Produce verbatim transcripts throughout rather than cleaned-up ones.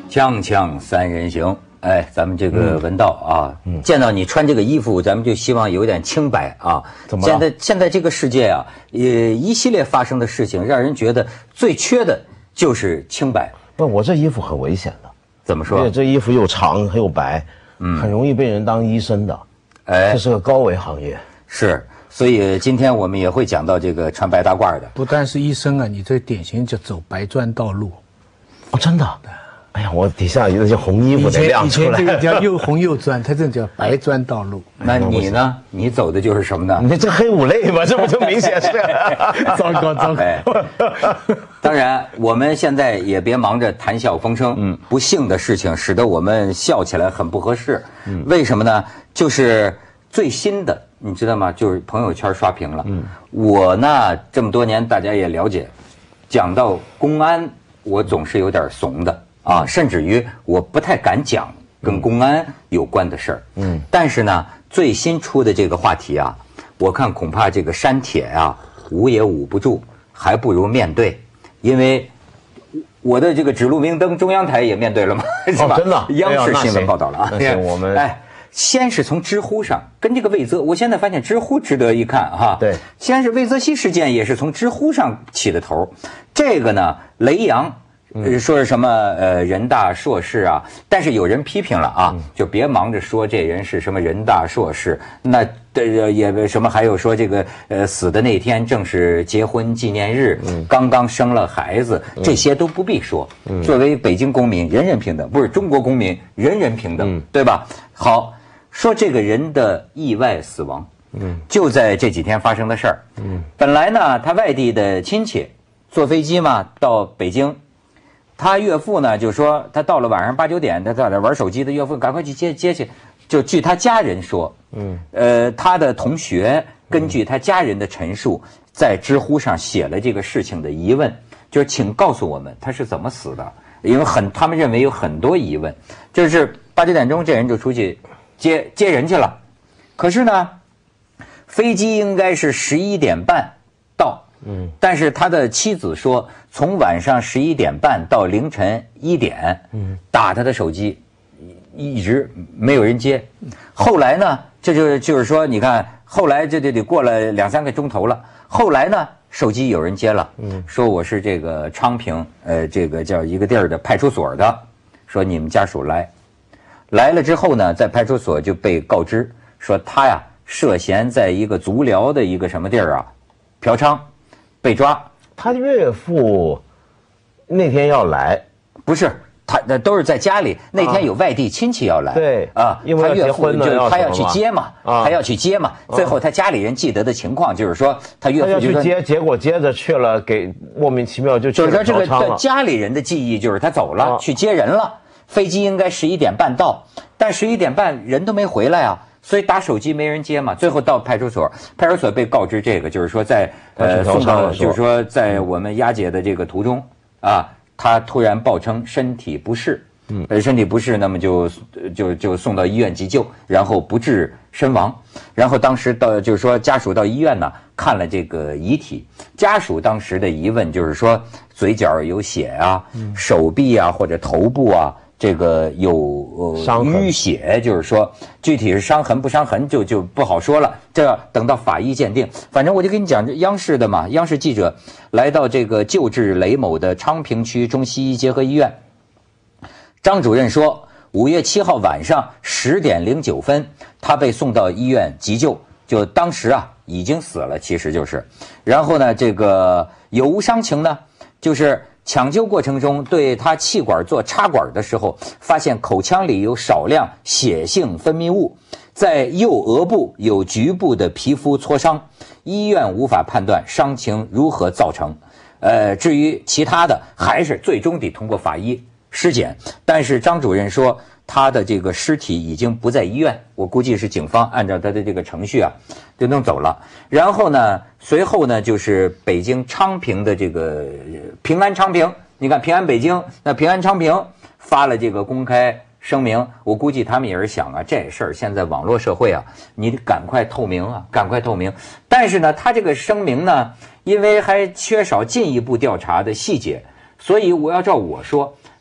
锵锵三人行，哎，咱们这个文道啊，嗯、见到你穿这个衣服，咱们就希望有点清白啊。 怎么了？ 现在现在这个世界啊，呃，一系列发生的事情，让人觉得最缺的就是清白。 不，我这衣服很危险的。 怎么说？ 因为这衣服又长又白，嗯，很容易被人当医生的。哎，这是个高危行业。 是。所以今天我们也会讲到这个穿白大褂的。 不但是医生啊，你这典型就走白砖道路。 哦，真的。哎呀，我底下有那些红衣服得亮出来。 以前这个叫又红又砖，它这叫白砖道路。 那你呢？你走的就是什么呢？ 你这黑五类嘛，这不就明显是？ 糟糕糟糕。 当然，我们现在也别忙着谈笑风生。嗯，不幸的事情使得我们笑起来很不合适。嗯，为什么呢？就是最新的。你知道吗？就是朋友圈刷屏了。嗯，我呢这么多年大家也了解，讲到公安，我总是有点怂的啊，甚至于我不太敢讲跟公安有关的事儿。嗯，但是呢，最新出的这个话题啊，我看恐怕这个删帖啊，捂也捂不住，还不如面对，因为我的这个指路明灯，中央台也面对了嘛，是吧？ 哦，真的， 央视新闻报道了啊。 那我们哎。先是从知乎上跟这个魏则，我现在发现知乎值得一看哈。 对， 先是魏则西事件也是从知乎上起的头，这个呢雷洋，呃、说是什么呃人大硕士啊，但是有人批评了啊，嗯、就别忙着说这人是什么人大硕士，那的也什么还有说这个呃死的那天正是结婚纪念日，嗯、刚刚生了孩子，这些都不必说。嗯、作为北京公民，人人平等，不是中国公民，人人平等，嗯、对吧？好。说这个人的意外死亡，嗯，就在这几天发生的事儿，嗯，本来呢，他外地的亲戚坐飞机嘛到北京，他岳父呢就说他到了晚上八九点，他在那玩手机，他岳父赶快去接接去，就据他家人说，嗯，呃，他的同学根据他家人的陈述，在知乎上写了这个事情的疑问，就是请告诉我们他是怎么死的，因为很他们认为有很多疑问，就是八九点钟这人就出去。接接人去了，可是呢，飞机应该是十一点半到，嗯，但是他的妻子说，从晚上十一点半到凌晨一点，嗯，打他的手机，一直没有人接。后来呢，这就就是说，你看，后来这就得过了两三个钟头了。后来呢，手机有人接了，嗯，说我是这个昌平，呃，这个叫一个地儿的派出所的，说你们家属来。来了之后呢，在派出所就被告知说他呀涉嫌在一个足疗的一个什么地儿啊嫖娼，被抓。 他岳父那天要来， 不是他那都是在家里。那天有外地亲戚要来， 对啊， 因为他岳父就他要去接嘛， 啊、 他要去接嘛。最后他家里人记得的情况就是说，他岳父就去接，结果接着去了，给莫名其妙就去了嫖娼了。 就是说这个家里人的记忆就是他走了，啊、去接人了。飞机应该十一点半到，但十一点半人都没回来啊，所以打手机没人接嘛。最后到派出所，派出所被告知这个，就是说在呃送到，就是说在我们押解的这个途中啊，他突然报称身体不适，嗯，呃身体不适，那么就就就送到医院急救，然后不治身亡。然后当时到就是说家属到医院呢看了这个遗体，家属当时的疑问就是说嘴角有血啊，嗯、手臂啊或者头部啊。这个有呃淤血，就是说具体是伤痕不伤痕就就不好说了，这要等到法医鉴定。反正我就跟你讲，这央视的嘛，央视记者来到这个救治雷某的昌平区中西医结合医院，张主任说，五月七号晚上十点零九分，他被送到医院急救，就当时啊已经死了，其实就是。然后呢，这个有无伤情呢？就是抢救过程中对他气管做插管的时候，发现口腔里有少量血性分泌物，在右额部有局部的皮肤挫伤，医院无法判断伤情如何造成。呃，至于其他的，还是最终得通过法医尸检。但是张主任说，他的这个尸体已经不在医院，我估计是警方按照他的这个程序啊，就弄走了。然后呢，随后呢，就是北京昌平的这个平安昌平，你看平安北京，那平安昌平发了这个公开声明，我估计他们也是想啊，这事儿现在网络社会啊，你得赶快透明啊，赶快透明。但是呢，他这个声明呢，因为还缺少进一步调查的细节，所以我要照我说。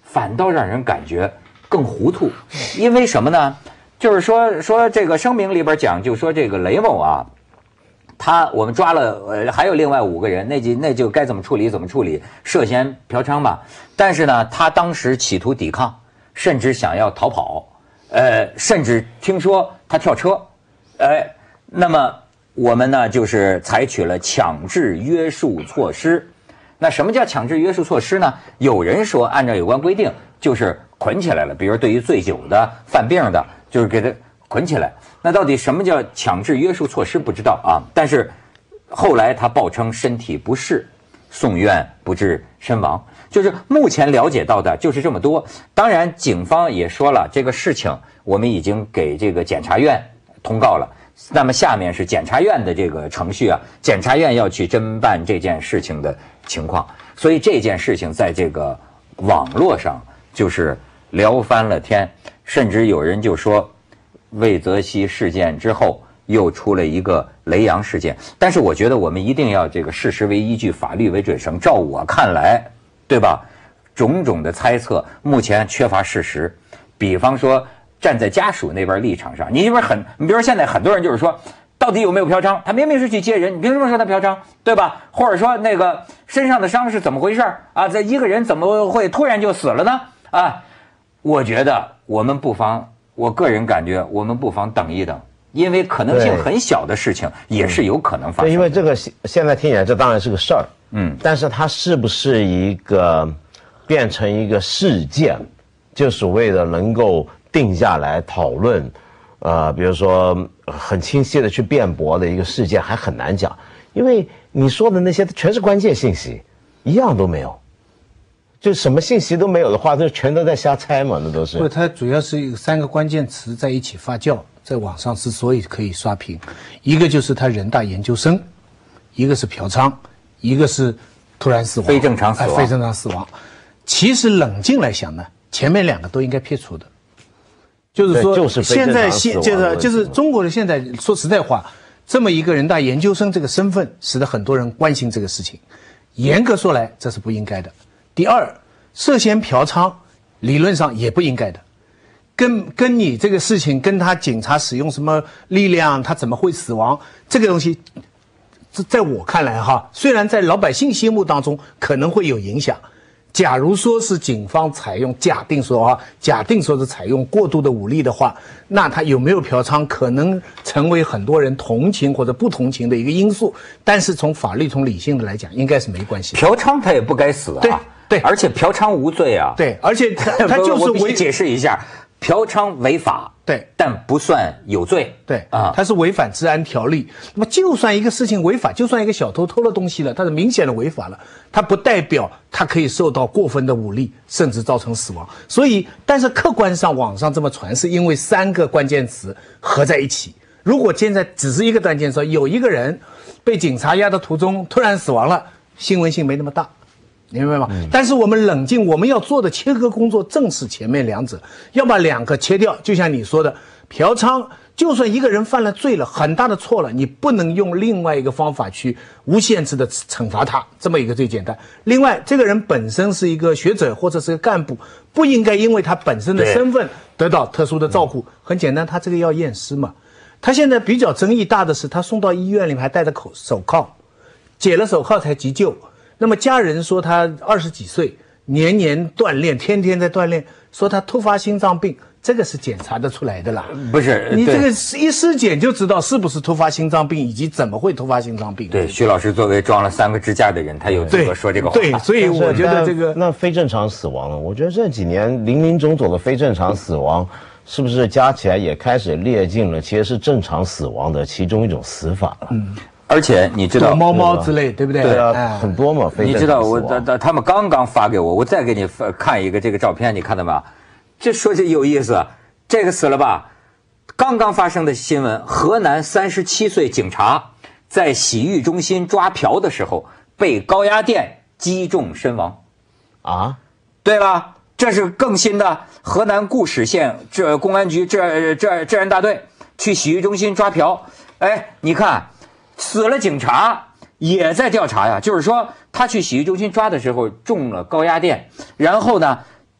反倒让人感觉更糊涂，因为什么呢？就是说说这个声明里边讲，就说这个雷某啊，他我们抓了，呃，还有另外五个人，那就那就该怎么处理怎么处理，涉嫌嫖娼吧。但是呢，他当时企图抵抗，甚至想要逃跑，呃，甚至听说他跳车，呃，那么我们呢就是采取了强制约束措施。那什么叫强制约束措施呢？有人说按照有关规定就是捆起来了，比如对于醉酒的、犯病的，就是给他捆起来。那到底什么叫强制约束措施不知道啊，但是后来他报称身体不适，送院不治身亡。就是目前了解到的就是这么多。当然警方也说了，这个事情我们已经给这个检察院通告了，那么下面是检察院的这个程序啊，检察院要去侦办这件事情的情况，所以这件事情在这个网络上就是聊翻了天，甚至有人就说魏则西事件之后又出了一个雷洋事件。但是我觉得我们一定要这个事实为依据，法律为准绳。照我看来，对吧，种种的猜测目前缺乏事实。比方说站在家属那边立场上，你因为很你比如说现在很多人就是说到底有没有嫖娼，他明明是去接人，你凭什么说他嫖娼，对吧？或者说那个身上的伤是怎么回事啊？这一个人怎么会突然就死了呢？啊，我觉得我们不妨，我个人感觉我们不妨等一等，因为可能性很小的事情也是有可能发生的。 因为这个现在听起来这当然是个事儿，嗯，但是它是不是一个变成一个事件，就所谓的能够定下来讨论，呃，比如说很清晰的去辩驳的一个事件，还很难讲，因为你说的那些全是关键信息，一样都没有。就什么信息都没有的话，就全都在瞎猜嘛，那都是。 不，它主要是有三个关键词在一起发酵，在网上之所以可以刷屏，一个就是他人大研究生，一个是嫖娼，一个是突然死亡， 非正常死亡， 哎、非正常死亡。其实冷静来想呢，前面两个都应该撇除的。就是说， 就是现在现就是就是中国的现在，说实在话，这么一个人大研究生这个身份，使得很多人关心这个事情。严格说来，这是不应该的。第二，涉嫌嫖娼，理论上也不应该的，跟跟你这个事情，跟他警察使用什么力量，他怎么会死亡，这个东西，在我看来哈，虽然在老百姓心目当中可能会有影响。假如说是警方采用假定说啊，假定说是采用过度的武力的话，那他有没有嫖娼可能成为很多人同情或者不同情的一个因素。但是从法律从理性的来讲，应该是没关系的。 嫖娼他也不该死啊， 对对， 而且嫖娼无罪啊， 对，而且他他就是违解释一下。嫖娼违法， 对， 但不算有罪， 对啊，它是违反治安条例。那么，就算一个事情违法，就算一个小偷偷了东西了，它是明显的违法了，它不代表它可以受到过分的武力，甚至造成死亡。所以，但是客观上网上这么传，是因为三个关键词合在一起。如果现在只是一个关键词，有一个人被警察押的途中突然死亡了，新闻性没那么大。你明白吗？嗯、但是我们冷静，我们要做的切割工作正是前面两者，要把两个切掉。就像你说的，嫖娼，就算一个人犯了罪了，很大的错了，你不能用另外一个方法去无限制的惩罚他，这么一个最简单。另外，这个人本身是一个学者或者是个干部，不应该因为他本身的身份得到特殊的照顾。很简单，他这个要验尸嘛。他现在比较争议大的是，他送到医院里面还戴着口手铐，解了手铐才急救。那么家人说他二十几岁，年年锻炼，天天在锻炼，说他突发心脏病，这个是检查得出来的啦。 不是， 你这个一尸检就知道是不是突发心脏病，以及怎么会突发心脏病。 对，徐老师作为装了三个支架的人，他有资格说这个话。 对，所以我觉得这个那非正常死亡了，我觉得这几年林林总总的非正常死亡，是不是加起来也开始列进了其实是正常死亡的其中一种死法了？嗯。 而且你知道， 躲猫猫之类，对不对？ 对啊，哎、很多嘛。 你知道我他他们刚刚发给我，我再给你看一个这个照片，你看到没有？这说起有意思，这个死了吧？刚刚发生的新闻，河南三十七岁警察在洗浴中心抓嫖的时候被高压电击中身亡， 啊， 对吧？这是更新的，河南固始县这公安局这这治安大队去洗浴中心抓嫖，哎，你看。死了警察也在调查呀，就是说他去洗浴中心抓的时候中了高压电，然后呢，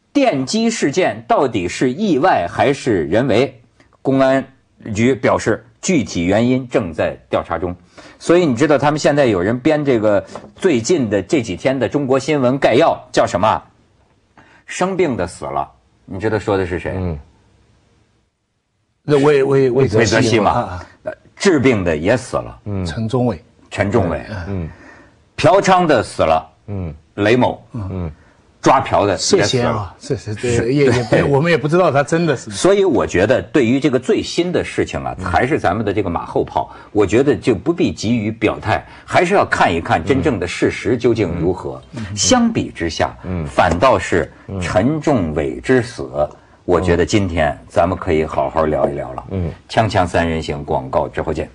电击事件到底是意外还是人为？公安局表示，具体原因正在调查中。所以你知道他们现在有人编这个最近的这几天的中国新闻概要叫什么？生病的死了，你知道说的是谁？嗯， 那魏魏魏魏则西嘛。啊、治病的也死了， 嗯，陈忠伟， 陈忠伟，嗯，嫖娼的死了，嗯，雷某，嗯。抓嫖的涉嫌啊，这是这也也我们也不知道他真的是。 所以我觉得对于这个最新的事情啊，还是咱们的这个马后炮，我觉得就不必急于表态，还是要看一看真正的事实究竟如何。相比之下，反倒是陈仲伟之死，我觉得今天咱们可以好好聊一聊了。嗯，锵锵三人行，广告之后见。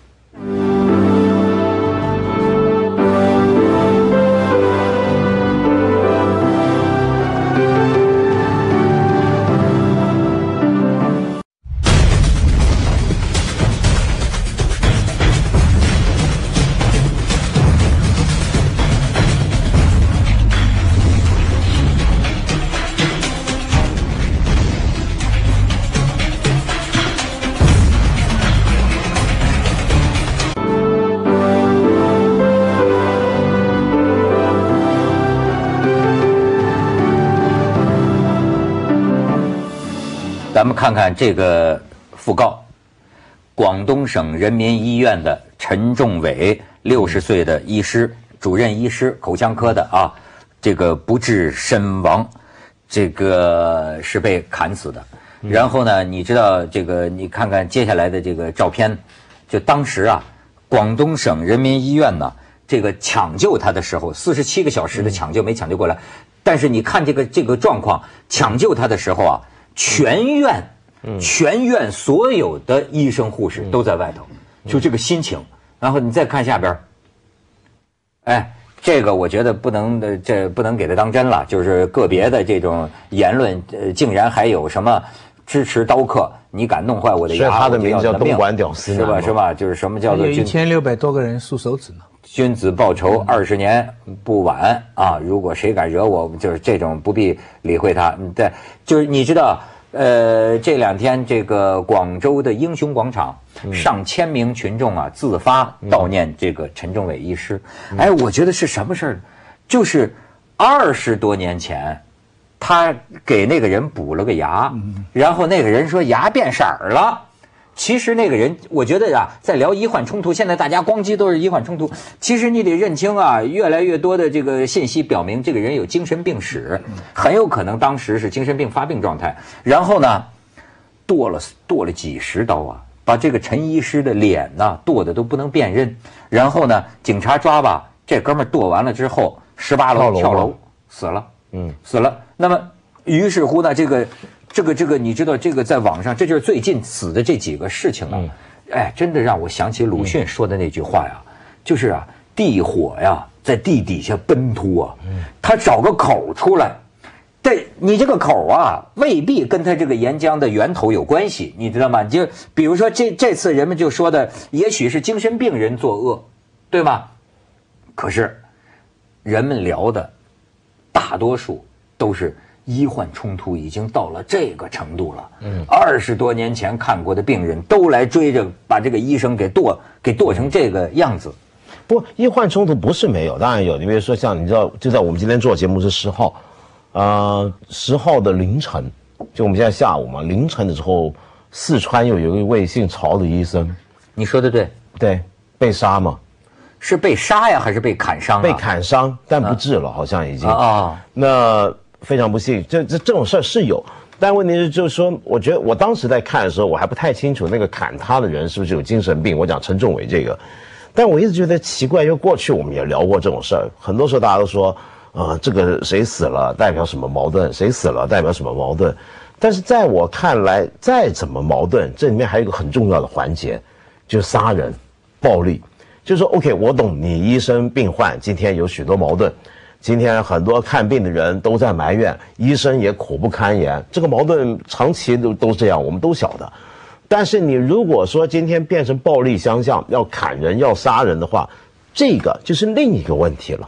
咱们看看这个讣告，广东省人民医院的陈仲伟，六十岁的医师，主任医师，口腔科的啊，这个不治身亡，这个是被砍死的。然后呢，你知道这个，你看看接下来的这个照片，就当时啊，广东省人民医院呢，这个抢救他的时候，四十七个小时的抢救没抢救过来，但是你看这个这个状况，抢救他的时候啊。全院，全院所有的医生护士都在外头，就这个心情。然后你再看下边，哎，这个我觉得不能的，这不能给他当真了。就是个别的这种言论，呃，竟然还有什么支持刀客，你敢弄坏我的牙， 所以他的名字叫东莞屌丝， 是吧？是吧？就是什么叫做有一千六百多个人竖手指呢。 君子报仇，二十年不晚啊！如果谁敢惹我，就是这种不必理会他。对，就是你知道，呃，这两天这个广州的英雄广场，上千名群众啊自发悼念这个陈仲伟医师。哎，我觉得是什么事儿？就是二十多年前，他给那个人补了个牙，然后那个人说牙变色儿了。其实那个人，我觉得啊，在聊医患冲突，现在大家光机都是医患冲突。其实你得认清啊，越来越多的这个信息表明，这个人有精神病史，很有可能当时是精神病发病状态。然后呢，剁了剁了几十刀啊，把这个陈医师的脸呢剁得都不能辨认。然后呢，警察抓吧，这哥们儿剁完了之后，十八楼跳楼死了，嗯，死了。那么于是乎呢，这个。这个这个，你知道，这个在网上，这就是最近死的这几个事情啊，嗯、哎，真的让我想起鲁迅说的那句话呀，就是啊，地火呀，在地底下奔突啊，他找个口出来，对你这个口啊，未必跟他这个岩浆的源头有关系，你知道吗？就比如说这这次人们就说的，也许是精神病人作恶，对吗？可是人们聊的大多数都是。医患冲突已经到了这个程度了，嗯，二十多年前看过的病人都来追着把这个医生给剁，给剁成这个样子。 不，医患冲突不是没有，当然有。你比如说像你知道，就在我们今天做节目是十号，呃，十号的凌晨，就我们现在下午嘛，凌晨的时候，四川有有一位姓曹的医生， 你说的对， 对，被杀嘛， 是被杀呀，还是被砍伤、啊？ 被砍伤，但不治了，啊、好像已经啊、哦， 那。非常不幸，这这这种事儿是有，但问题是就是说，我觉得我当时在看的时候，我还不太清楚那个砍他的人是不是有精神病。我讲陈仲伟这个，但我一直觉得奇怪，因为过去我们也聊过这种事儿，很多时候大家都说，呃，这个谁死了代表什么矛盾，谁死了代表什么矛盾。但是在我看来，再怎么矛盾，这里面还有一个很重要的环节，就是杀人、暴力。就是说 ，OK， 我懂你医生病患今天有许多矛盾。今天很多看病的人都在埋怨，医生也苦不堪言。这个矛盾长期都都这样，我们都晓得。但是你如果说今天变成暴力相向，要砍人、要杀人的话，这个就是另一个问题了。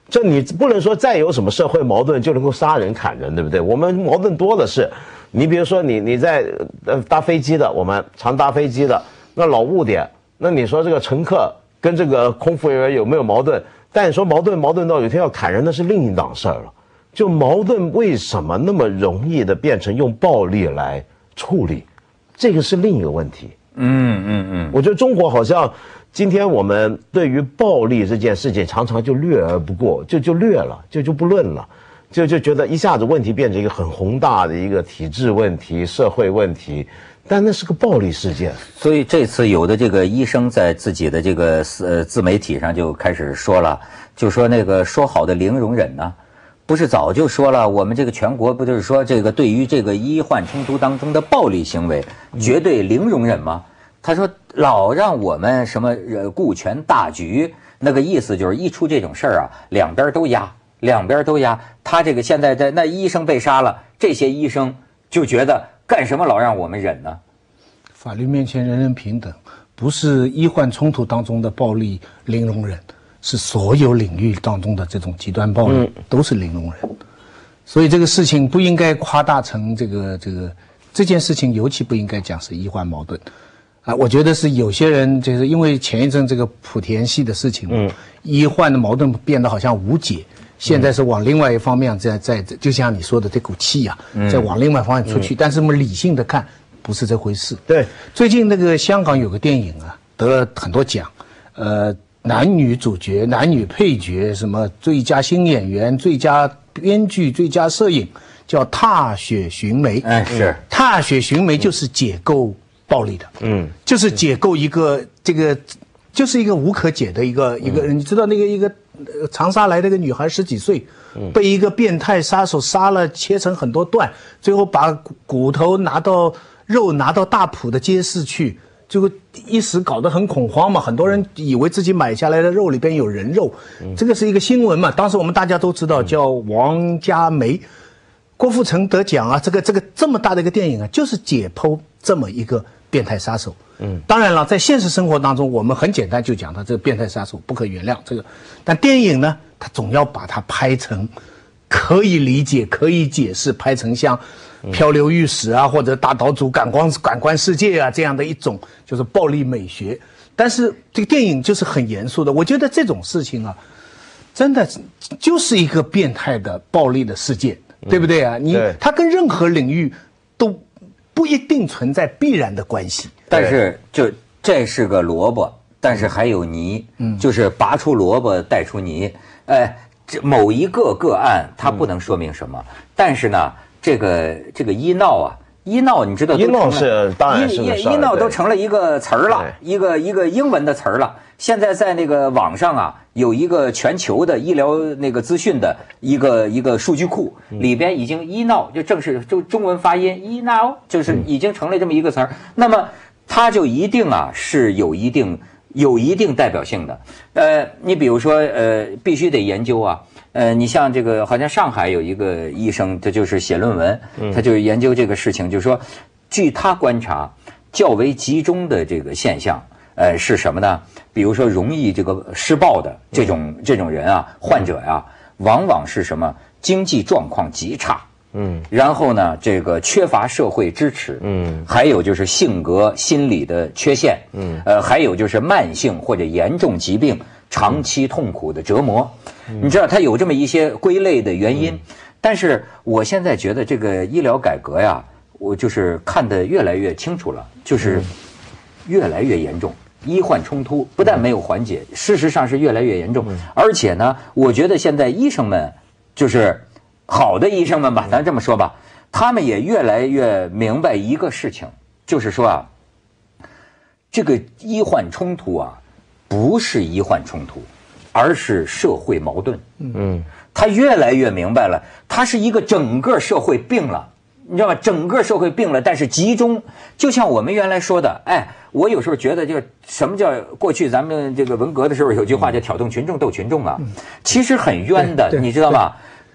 这你不能说再有什么社会矛盾就能够杀人砍人，对不对？我们矛盾多的是。你比如说你你在呃搭飞机的，我们常搭飞机的，那老误点，那你说这个乘客跟这个空服人员有没有矛盾？但你说矛盾矛盾到有一天要砍人，那是另一档事儿了。就矛盾为什么那么容易的变成用暴力来处理，这个是另一个问题。嗯嗯嗯，我觉得中国好像今天我们对于暴力这件事情常常就略而不过，就就略了，就就不论了，就就觉得一下子问题变成一个很宏大的一个体制问题、社会问题，但那是个暴力事件。 所以这次有的这个医生在自己的这个呃自媒体上就开始说了，就说那个说好的零容忍呢，不是早就说了，我们这个全国不就是说这个对于这个医患冲突当中的暴力行为绝对零容忍吗？他说老让我们什么呃顾全大局，那个意思就是一出这种事儿啊，两边都压，两边都压。他这个现在在那医生被杀了，这些医生就觉得干什么老让我们忍呢？ 法律面前人人平等，不是医患冲突当中的暴力零容忍。是所有领域当中的这种极端暴力都是零容忍，所以这个事情不应该夸大成这个这个这件事情，尤其不应该讲是医患矛盾，啊，我觉得是有些人就是因为前一阵这个莆田系的事情，嗯，医患的矛盾变得好像无解，现在是往另外一方面在在就像你说的这股气啊，在往另外一方面出去，但是我们理性的看不是这回事。 对， 最近那个香港有个电影啊，得了很多奖，呃。男女主角、男女配角，什么最佳新演员、最佳编剧、最佳摄影，叫《踏雪寻梅》。 哎，是《 踏雪寻梅》就是解构暴力的，嗯，就是解构一个这个，就是一个无可解的一个一个人。你知道那个一个长沙来的一个女孩十几岁，被一个变态杀手杀了，切成很多段，最后把骨头拿到肉拿到大埔的街市去。就一时搞得很恐慌嘛，很多人以为自己买下来的肉里边有人肉，这个是一个新闻嘛。当时我们大家都知道，叫王佳梅，郭富城得奖啊，这个这个这么大的一个电影啊，就是解剖这么一个变态杀手。嗯，当然了，在现实生活当中，我们很简单就讲他这个变态杀手不可原谅这个，但电影呢，他总要把它拍成可以理解、可以解释，拍成像。漂流御史啊，或者大岛主感官感官世界啊，这样的一种就是暴力美学。但是这个电影就是很严肃的，我觉得这种事情啊，真的就是一个变态的暴力的事件，对不对啊？你它跟任何领域都不一定存在必然的关系。 但是就这是个萝卜，但是还有泥，嗯，就是拔出萝卜带出泥。哎，这某一个个案它不能说明什么，嗯、但是呢。这个这个医闹啊，医闹你知道， 医闹是当然是个事儿， 医闹都成了一个词儿了，一个一个英文的词儿了。现在在那个网上啊，有一个全球的医疗那个资讯的一个一个数据库，里边已经医闹就正式就中文发音医闹，就是已经成了这么一个词儿。那么它就一定啊是有一定有一定代表性的。呃，你比如说呃，必须得研究啊。呃，你像这个，好像上海有一个医生，他就是写论文，他就研究这个事情，就是说，据他观察，较为集中的这个现象，呃，是什么呢？比如说，容易这个施暴的这种这种人啊，患者呀、啊，往往是什么？经济状况极差，嗯，然后呢，这个缺乏社会支持，嗯，还有就是性格心理的缺陷，嗯，呃，还有就是慢性或者严重疾病。长期痛苦的折磨，你知道它有这么一些归类的原因，但是我现在觉得这个医疗改革呀，我就是看得越来越清楚了，就是越来越严重，医患冲突不但没有缓解，事实上是越来越严重，而且呢，我觉得现在医生们就是好的医生们吧，咱这么说吧，他们也越来越明白一个事情，就是说啊，这个医患冲突啊。不是医患冲突，而是社会矛盾。嗯，他越来越明白了，他是一个整个社会病了，你知道吗？整个社会病了，但是集中，就像我们原来说的，哎，我有时候觉得，就什么叫过去咱们这个文革的时候有句话叫挑动群众斗群众啊，其实很冤的，你知道吗？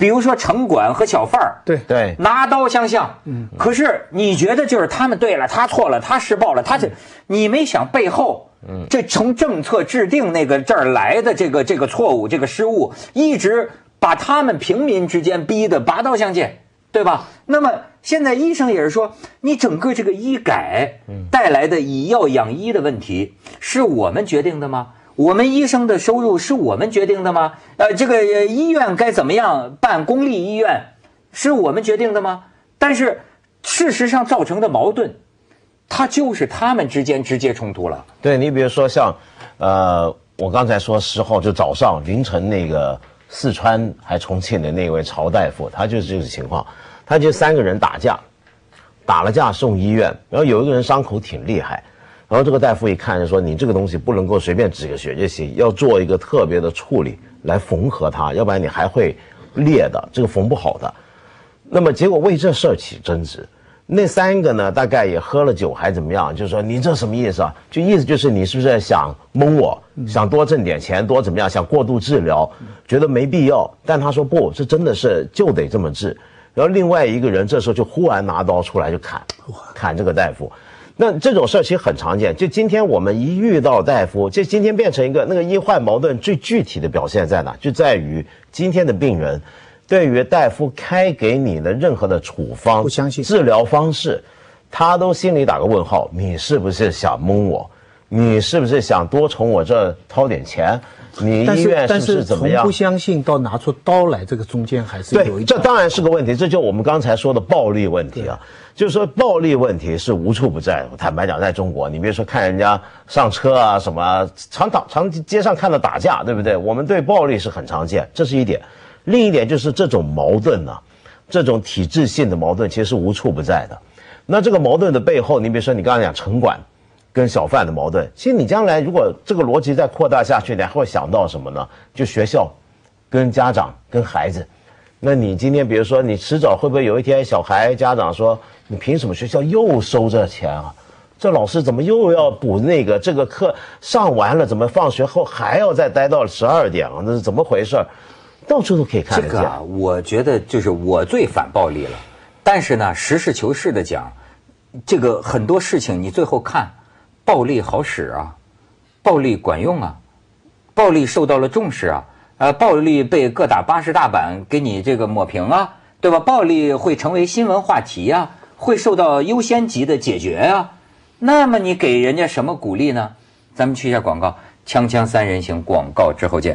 比如说城管和小贩儿， 对对， 拿刀相向。嗯，可是你觉得就是他们对了，他错了，他施暴了，他是、嗯、你没想背后，嗯，这从政策制定那个这儿来的这个这个错误，这个失误，一直把他们平民之间逼得拔刀相见，对吧？那么现在医生也是说，你整个这个医改带来的以药养医的问题，是我们决定的吗？我们医生的收入是我们决定的吗？呃，这个医院该怎么样办公立医院，是我们决定的吗？但是事实上造成的矛盾，它就是他们之间直接冲突了。 对，你比如说像，呃，我刚才说十号就早上凌晨那个四川还重庆的那位曹大夫，他就是这个情况，他就三个人打架，打了架送医院，然后有一个人伤口挺厉害。然后这个大夫一看就说，你这个东西不能够随便止个血就行，要做一个特别的处理来缝合它，要不然你还会裂的，这个缝不好的。那么结果为这事儿起争执，那三个呢大概也喝了酒还怎么样，就说你这什么意思啊？就意思就是你是不是想蒙我，想多挣点钱，多怎么样，想过度治疗，觉得没必要。但他说不，这真的是就得这么治。然后另外一个人这时候就忽然拿刀出来就砍砍这个大夫。那这种事儿其实很常见，就今天我们一遇到大夫，就今天变成一个那个医患矛盾最具体的表现在哪？就在于今天的病人对于大夫开给你的任何的处方、 不相信治疗方式，他都心里打个问号：你是不是想蒙我？你是不是想多从我这掏点钱？你医院是不是怎么样？ 从不相信到拿出刀来，这个中间还是有一对，这当然是个问题。这就我们刚才说的暴力问题啊，就是说暴力问题是无处不在。坦白讲，在中国，你比如说看人家上车啊，什么常打常街上看到打架，对不对？我们对暴力是很常见，这是一点。另一点就是这种矛盾呢、啊，这种体制性的矛盾其实是无处不在的。那这个矛盾的背后，你比如说你刚才讲城管跟小贩的矛盾，其实你将来如果这个逻辑再扩大下去，你还会想到什么呢？就学校跟家长跟孩子。那你今天比如说你迟早会不会有一天小孩家长说，你凭什么学校又收这钱啊？这老师怎么又要补那个这个课上完了，怎么放学后还要再待到十二点啊？那是怎么回事？到处都可以看得见。 这个啊，我觉得就是我最反暴力了。但是呢，实事求是的讲，这个很多事情你最后看，暴力好使啊，暴力管用啊，暴力受到了重视啊，呃，暴力被各大八十大板给你这个抹平啊，对吧？暴力会成为新闻话题啊，会受到优先级的解决啊。那么你给人家什么鼓励呢？咱们去一下广告，锵锵三人行，广告之后见。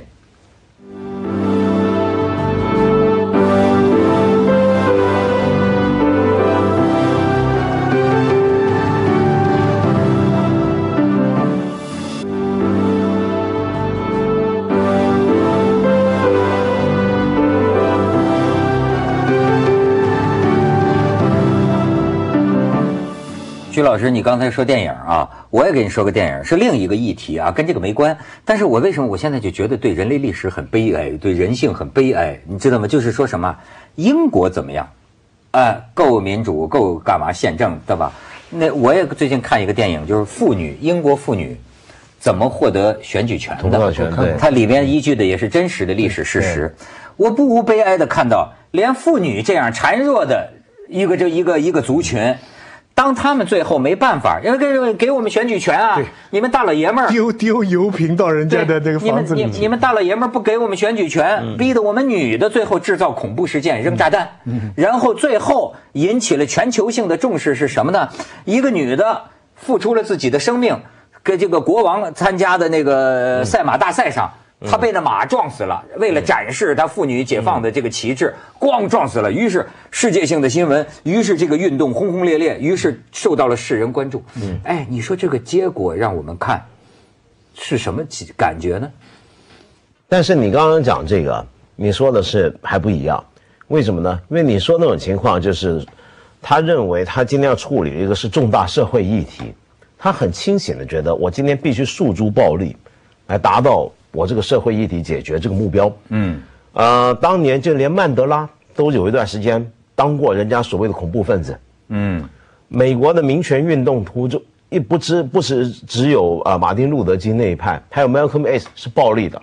徐老师，你刚才说电影啊，我也给你说个电影，是另一个议题啊，跟这个没关。但是我为什么我现在就觉得对人类历史很悲哀，对人性很悲哀，你知道吗？就是说什么英国怎么样，哎，够民主，够干嘛宪政，对吧？那我也最近看一个电影，就是妇女，英国妇女怎么获得选举权的？ 投票权，对， 它里面依据的也是真实的历史事实。我不无悲哀的看到，连妇女这样孱弱的一个这一个一个族群。当他们最后没办法，因为给给我们选举权啊，你们大老爷们儿丢丢油瓶到人家的那个房子里， 你们 你, 你们大老爷们儿不给我们选举权，嗯、逼得我们女的最后制造恐怖事件，扔炸弹，嗯、然后最后引起了全球性的重视是什么呢？一个女的付出了自己的生命，跟这个国王参加的那个赛马大赛上。嗯他被那马撞死了，为了展示他妇女解放的这个旗帜，咣撞死了。于是世界性的新闻，于是这个运动轰轰烈烈，于是受到了世人关注。嗯，哎，你说这个结果让我们看是什么感觉呢？ 但是你刚刚讲这个，你说的是还不一样，为什么呢？因为你说那种情况就是他认为他今天要处理一个是重大社会议题，他很清醒的觉得我今天必须诉诸暴力来达到我这个社会议题解决这个目标。嗯，呃，当年就连曼德拉都有一段时间当过人家所谓的恐怖分子。嗯，美国的民权运动途中一不知不是只有啊、呃、马丁路德金那一派，还有 Malcolm X 是暴力的，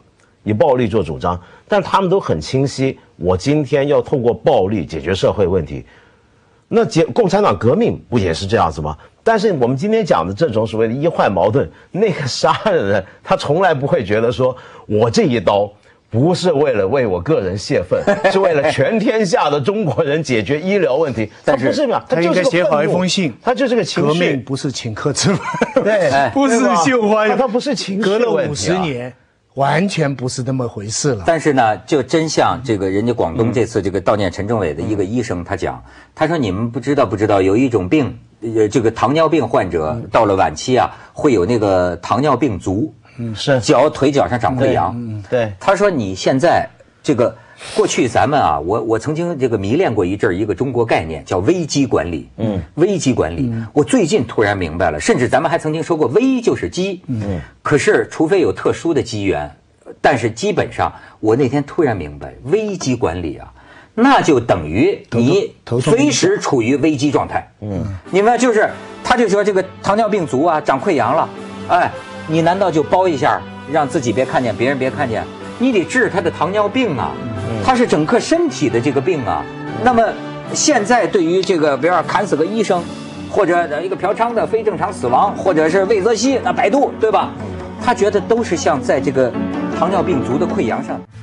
以暴力做主张，但他们都很清晰，我今天要透过暴力解决社会问题。那结共产党革命不也是这样子吗？但是我们今天讲的这种所谓的医患矛盾，那个杀人人他从来不会觉得说我这一刀不是为了为我个人泄愤，是为了全天下的中国人解决医疗问题。但是不是嘛？ 他应该写好一封信， 他就是个情绪。 革命不是请客吃饭， 对， 不是绣花， 他不是情绪问题、啊。 隔了五十年。完全不是那么回事了。 但是呢，就真像这个人家广东这次这个悼念陈政伟的一个医生，他讲，他说你们不知道不知道，有一种病，呃，这个糖尿病患者到了晚期啊，会有那个糖尿病足， 嗯，是脚腿脚上长溃疡。 嗯，对。 他说你现在这个过去咱们啊，我我曾经这个迷恋过一阵一个中国概念叫危机管理。嗯，危机管理，嗯、我最近突然明白了，甚至咱们还曾经说过危就是机。嗯，可是除非有特殊的机缘，但是基本上我那天突然明白，危机管理啊，那就等于你随时处于危机状态。嗯，你们就是他就说这个糖尿病足啊，长溃疡了，哎，你难道就包一下，让自己别看见，别人别看见？你得治他的糖尿病啊，他是整个身体的这个病啊。那么现在对于这个，比如说砍死个医生，或者一个嫖娼的非正常死亡，或者是魏则西那百度，对吧？他觉得都是像在这个糖尿病足的溃疡上。